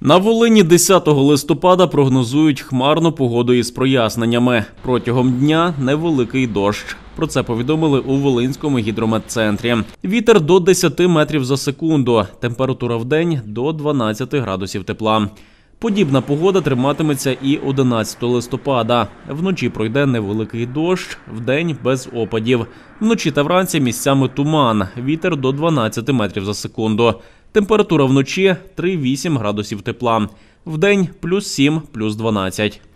На Волині 10 листопада прогнозують хмарну погоду із проясненнями. Протягом дня невеликий дощ. Про це повідомили у Волинському гідрометцентрі. Вітер до 10 метрів за секунду. Температура вдень до 12 градусів тепла. Подібна погода триматиметься і 11 листопада. Вночі пройде невеликий дощ, вдень без опадів. Вночі та вранці місцями туман, вітер до 12 метрів за секунду. Температура вночі – 3-8 градусів тепла. Вдень – +7, +12.